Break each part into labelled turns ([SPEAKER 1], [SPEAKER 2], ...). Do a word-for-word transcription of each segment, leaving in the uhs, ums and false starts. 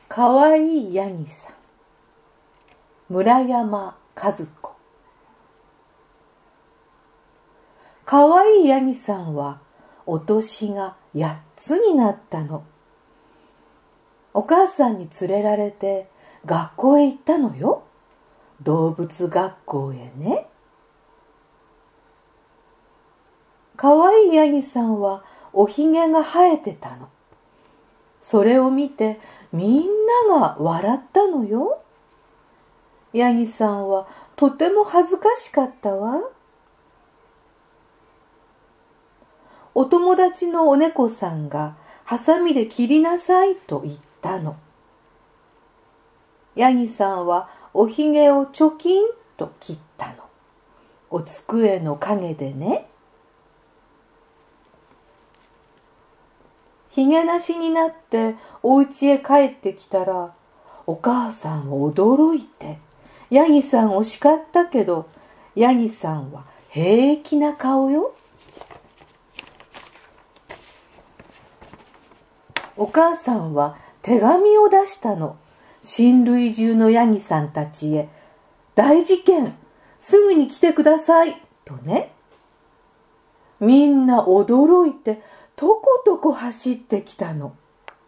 [SPEAKER 1] かわいいヤギさん、村山和子。かわいいヤギさんはお年がやっつになったの。お母さんに連れられて学校へ行ったのよ。動物学校へね。かわいいヤギさんはおひげが生えてたの。それを見てみんなが笑ったのよ。ヤギさんはとても恥ずかしかったわ。お友達のお猫さんがハサミで切りなさいと言ったの。ヤギさんはおひげをチョキンと切ったの。お机の陰でね。ひげなしになってお家へ帰ってきたら、お母さんは驚いてヤギさんを叱ったけど、ヤギさんは平気な顔よ。お母さんは手紙を出したの。親類中のヤギさんたちへ、大事件、すぐに来てくださいとね。みんな驚いてとことこ走ってきたの。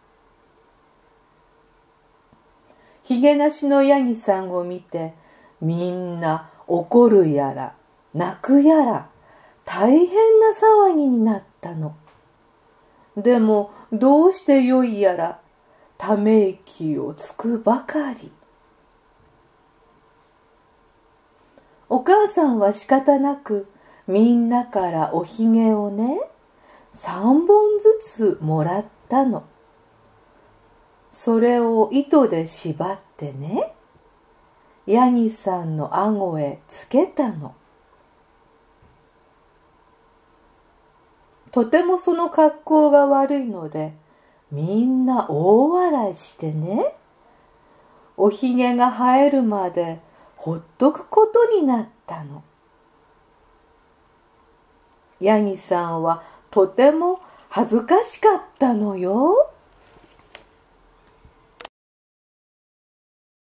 [SPEAKER 1] ひげなしのヤギさんを見て、みんな怒るやら泣くやら大変な騒ぎになったの。でもどうしてよいやら、ため息をつくばかり。お母さんは仕方なくみんなからおひげをね、三本ずつもらったの。それを糸で縛ってね、ヤギさんの顎へつけたの。とてもその格好が悪いので、みんな大笑いしてね、おひげが生えるまでほっとくことになったの。ヤギさんはとても恥ずかしかったのよ。